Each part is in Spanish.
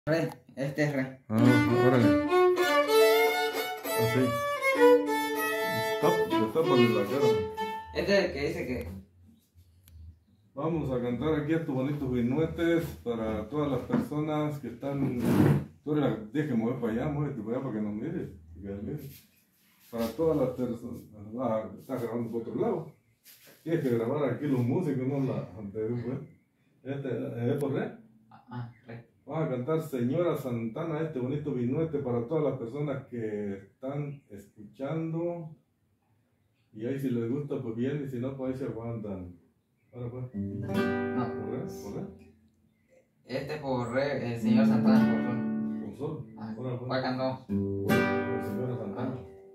Re, este es re. Ah, órale. Así. Destápale la cara. Este es el que dice que... Vamos a cantar aquí estos bonitos vinuetes para todas las personas que están... Tú eres la que tienes que mover para allá, muévete para allá para que nos mires. Para todas las personas... Ah, estás grabando por otro lado. Tienes que grabar aquí los músicos, no la anterior. Este es por re. Re. Vamos a cantar Señora Santana, este bonito vinuete para todas las personas que están escuchando. Y ahí si les gusta, pues bien, y si no, pues ahí se aguantan. Ahora pues. No. ¿Por re? Este es por re, el señor Santana por sol. ¿Por sol? Ahora pues. ¿Cuál cantó? Por Señora Santana.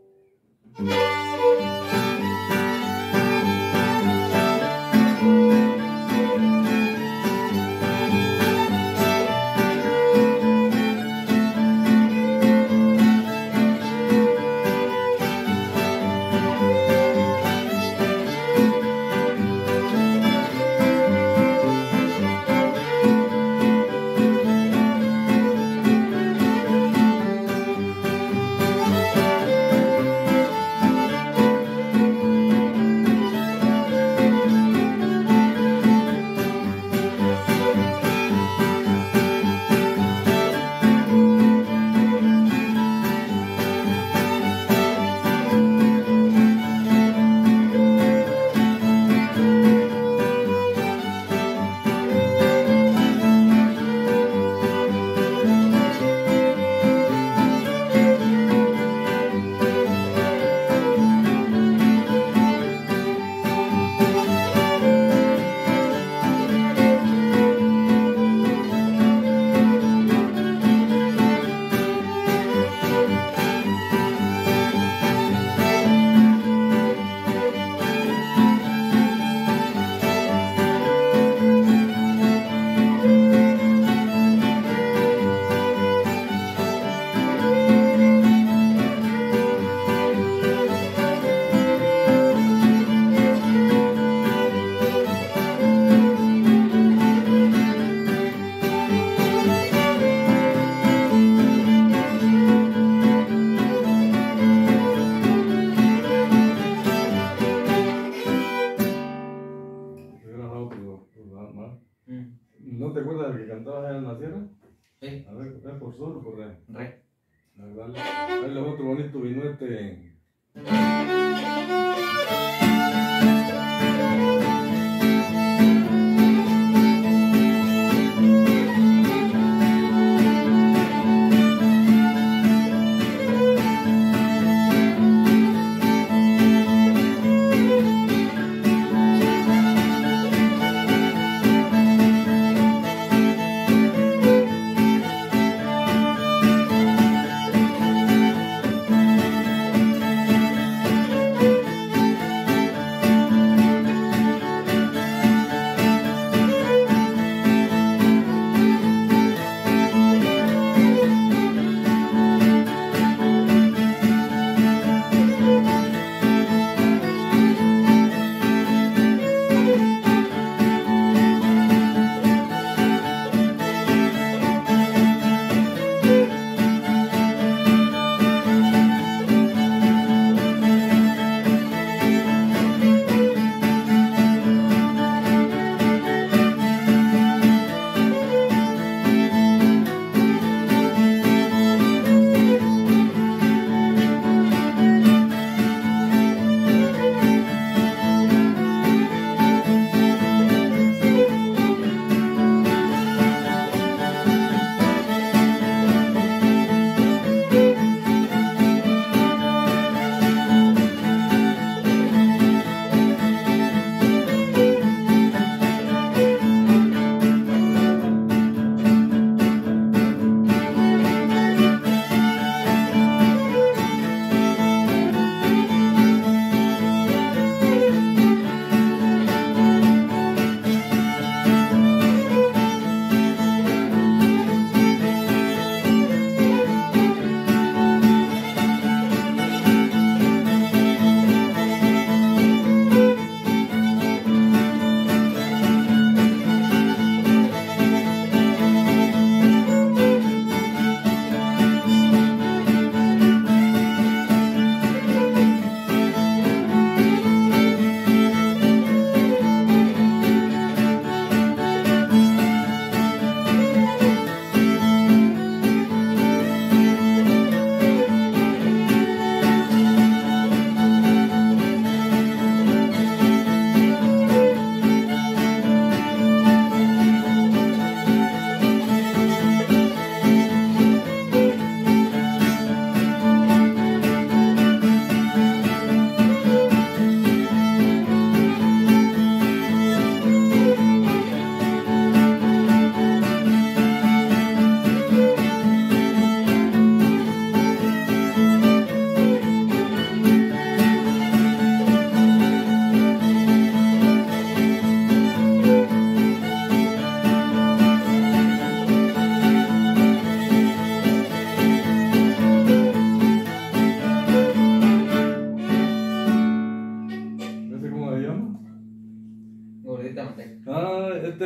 ¿No te acuerdas del que cantaba allá en la sierra? Sí. A ver, ¿es por sol o por re? Re. Dale otro bonito vinuete.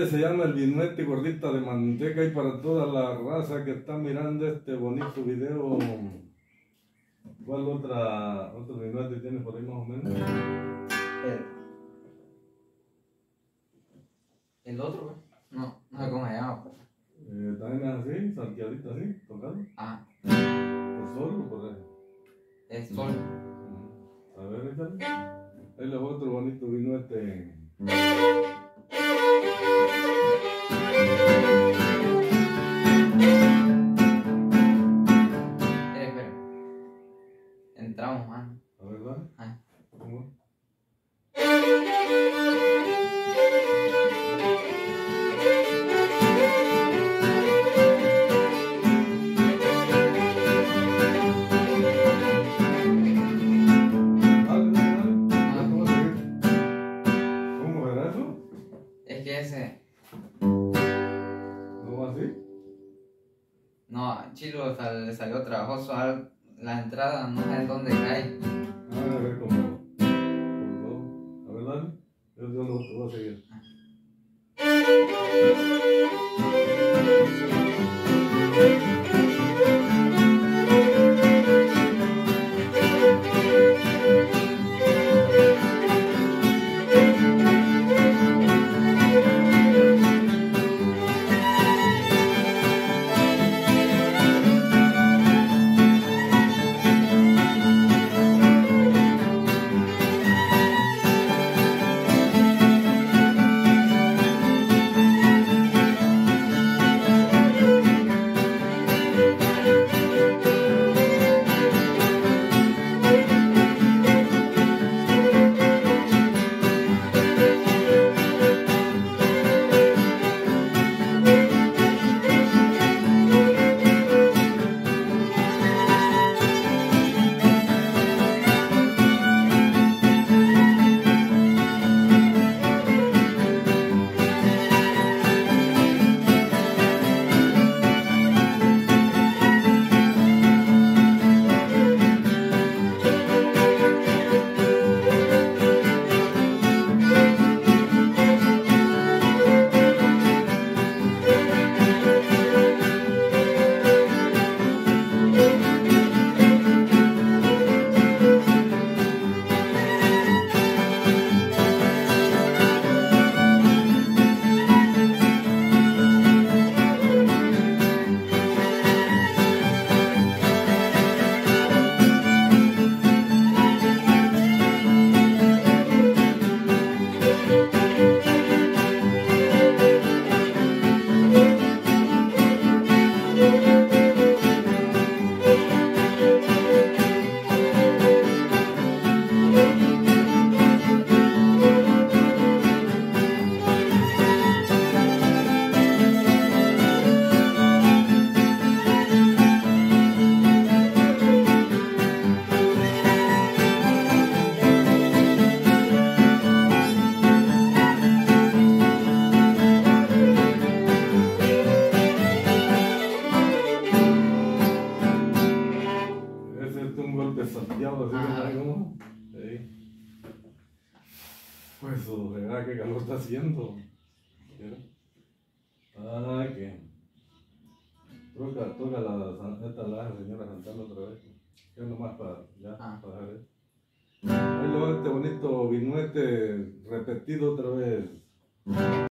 se llama el vinuete gordita de manteca, y para toda la raza que está mirando este bonito video, ¿cuál otro vinuete tienes por ahí más o menos? El otro, güey. No sé cómo se llama, pues. También es así, salteadito así, tocado. Ah, ¿Por sol o por ahí? es sol. A ver, échale. Ahí les voy otro bonito vinuete. Espera. Entramos, mano. A ver, dale. Ah. ¿Cómo? Es que ese. ¿No va así? No, Chilo le salió trabajoso la entrada, no sé en dónde cae. A ver cómo. Por todo. A ver, dale. Yo lo voy a seguir. salteado así, ¿sabes cómo? Sí. Pues su regada, qué calor está haciendo. Ah, que. Toca la señora cantando otra vez. Que nomás para dejar eso. Ahí lo va este bonito vinuete repetido otra vez.